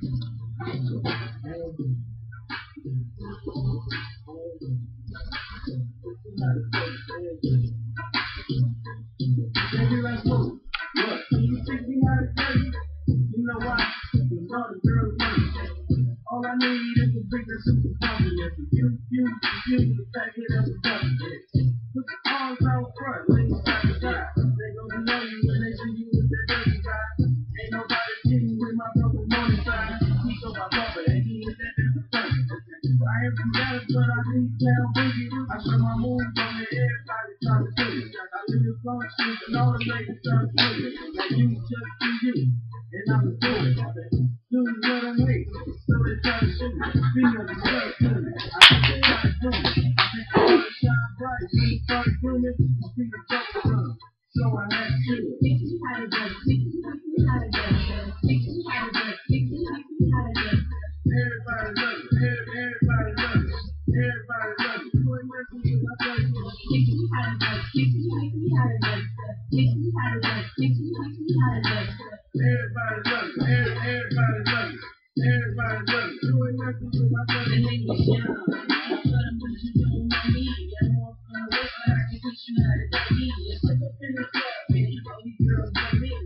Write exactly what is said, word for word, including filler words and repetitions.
Baby, let's move. Look, you think we not a dirty? You know why? Because all the girls want it. All I need is a bigger super confidence. You, you, you, to pack it up and dump it. Put your arms out front, ladies side to side. They gonna know you when they see you with that dirty side. Ain't nobody kidding with my double morning side. He go by brother and he is that different person. I am from Dallas, but I need down boogie. I show my moves on the everybody trying to do it. I live functions and all the ladies trying to do it. Now you just do you, and I'm doing it. Do what I'm with, so they try to shoot me. Females are stuck to me. I think they try to do me. I think I wanna shine bright. When you start doing it, I see the double run. So I had to do it. Teach me how to dance, teach me how to dance, teach me how to dance, teach me how to dance. Everybody love it, everybody love it, everybody love it. You ain't messing with my baby. Teach me how to dance, teach me how to dance, teach me how to dance, teach me how to dance. Everybody love it, everybody love it, everybody love it. You ain't messing with my baby. And then you young, but I'm what you don't know me. I'm off on the west side, I can teach you how to do me. It's up in the club, and you know these girls love me.